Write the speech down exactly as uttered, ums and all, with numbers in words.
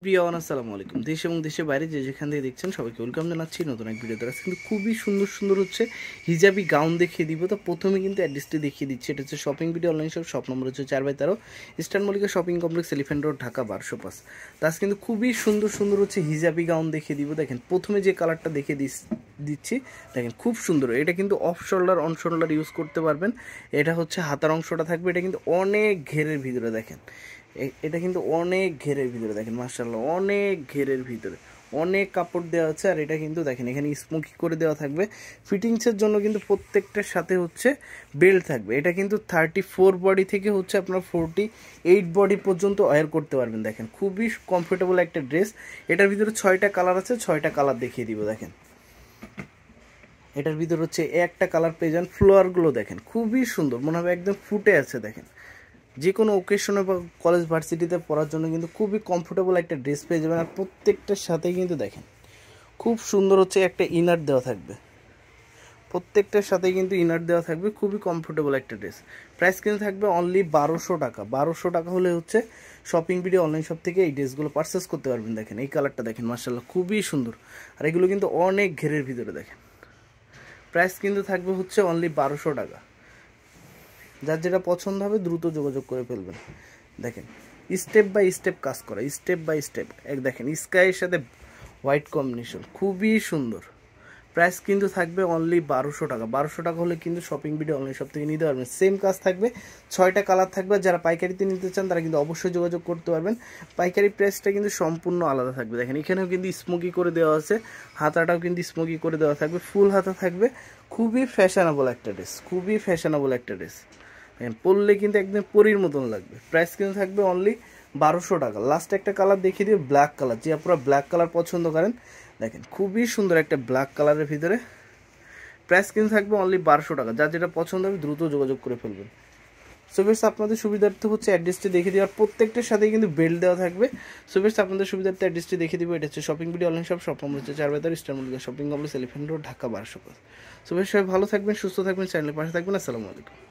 প্রিয়ান আসসালামু আলাইকুম। দেশ এবং দেশের বাইরে যে যেখান থেকে দেখছেন সবাইকে ওয়েলকাম জানাচ্ছি নতুন এক ভিডিওতে। আজকে কিন্তু খুবই সুন্দর সুন্দর হচ্ছে হিজাবি গাউন দেখিয়ে দিব। তো প্রথমে কিন্তু অ্যাড্রেসটি দেখিয়ে দিচ্ছি। এটা হচ্ছে shopping video online shop, shop number হচ্ছে চার বাই তেরো eastern Mallika shopping complex, elephant road, Dhaka বারোশো পাঁচ। তো আজকে কিন্তু খুবই সুন্দর সুন্দর হচ্ছে হিজাবি গাউন দেখিয়ে দিব। দেখেন প্রথমে যে কালারটা দেখে দিচ্ছি, দেখেন খুব সুন্দর। এটা কিন্তু off shoulder on shoulder use করতে পারবেন। এটা হচ্ছে হাতার অংশটা থাকবে। এটা কিন্তু অনেক ঘেরের ভিতরে, দেখেন এটা কিন্তু অনেক ঘেরের ভিতরে, দেখেন মাশাআল্লাহ অনেক ঘেরের ভিতরে অনেক কাপড় দেওয়া আছে। আর এটা কিন্তু দেখেন এখানে স্মোকি করে দেওয়া থাকবে। ফিটিংসের জন্য কিন্তু প্রত্যেকটার সাথে হচ্ছে বেল্ট থাকবে। এটা কিন্তু থার্টি ফোর বডি থেকে হচ্ছে আপনার ফোরটি এইট বডি পর্যন্ত ওয়্যার করতে পারবেন। দেখেন খুবই কমফোর্টেবল একটা ড্রেস। এটার ভিতরে ছয়টা কালার আছে, ছয়টা কালার দেখিয়ে দিব। দেখেন এটার ভিতরে হচ্ছে একটা কালার পেয়ে যান। ফ্লোয়ারগুলো দেখেন খুবই সুন্দর, মনে হবে একদম ফুটে আছে। দেখেন যে কোনো ওকেশনে বা কলেজ ভার্সিটিতে পড়ার জন্য কিন্তু খুবই কমফোর্টেবল একটা ড্রেস পেয়ে যাবেন। আর প্রত্যেকটার সাথে কিন্তু দেখেন খুব সুন্দর হচ্ছে একটা ইনার দেওয়া থাকবে। প্রত্যেকটার সাথে কিন্তু ইনার দেওয়া থাকবে। খুবই কমফোর্টেবল একটা ড্রেস। প্রাইস কিন্তু থাকবে অনলি বারোশো টাকা। বারোশো টাকা হলে হচ্ছে শপিং ভিডিও অনলাইন শপ থেকে এই ড্রেসগুলো পারচেস করতে পারবেন। দেখেন এই কালারটা দেখেন মাশাআল্লাহ খুবই সুন্দর। আর এগুলো কিন্তু অনেক ঘেরের ভিতরে। দেখেন প্রাইস কিন্তু থাকবে হচ্ছে অনলি বারোশো টাকা। যার যেটা পছন্দ হবে দ্রুত যোগাযোগ করে ফেলবেন। দেখেন স্টেপ বাই স্টেপ কাজ করা, স্টেপ বাই স্টেপ। এক দেখেন স্কাইয়ের সাথে হোয়াইট কম্বিনেশন খুবই সুন্দর। প্রাইস কিন্তু থাকবে অনলি বারোশো টাকা। বারোশো টাকা হলে কিন্তু শপিং ভিডিও অনলাইন সব থেকে নিতে পারবেন। সেম কাজ থাকবে, ছয়টা কালার থাকবে। যারা পাইকারিতে নিতে চান তারা কিন্তু অবশ্যই যোগাযোগ করতে পারবেন। পাইকারি প্রাইসটা কিন্তু সম্পূর্ণ আলাদা থাকবে। দেখেন এখানেও কিন্তু স্মোকি করে দেওয়া আছে, হাতাটাও কিন্তু স্মোকি করে দেওয়া থাকবে, ফুল হাতা থাকবে। খুবই ফ্যাশনেবল একটা ড্রেস, খুবই ফ্যাশনেবল একটা ড্রেস। দেখেন পরলে কিন্তু একদম পরীর মতন লাগবে। প্রাইস কিন্তু থাকবে অনলি বারোশো টাকা। লাস্ট একটা কালার দেখিয়ে দিই, ব্ল্যাক কালার। যে আপনারা ব্ল্যাক কালার পছন্দ করেন, দেখেন খুবই সুন্দর একটা ব্ল্যাক কালারের ভিতরে। প্রাইস কিন্তু থাকবে অনলি বারোশো টাকা। যার যেটা পছন্দ হবে দ্রুত যোগাযোগ করে ফেলবেন। সো ভিউয়ার্স আপনাদের সুবিধার্থে হচ্ছে অ্যাড্রেসটি দেখে দিই। আর প্রত্যেকটার সাথে কিন্তু বেল্ট দেওয়া থাকবে। সো ভিউয়ার্স আপনাদের সুবিধার্থে অ্যাড্রেসটি দেখে দিব। এটা হচ্ছে shopping video online shop, shop number হচ্ছে চার বাই তেরো eastern Mallika shopping complex, elephant road, Dhaka বারোশো পাঁচ। সো ভিউয়ার্স সবাই ভালো থাকবেন, সুস্থ থাকবেন, চ্যানেলের পাশে থাকবেন। আসসালামু আলাইকুম।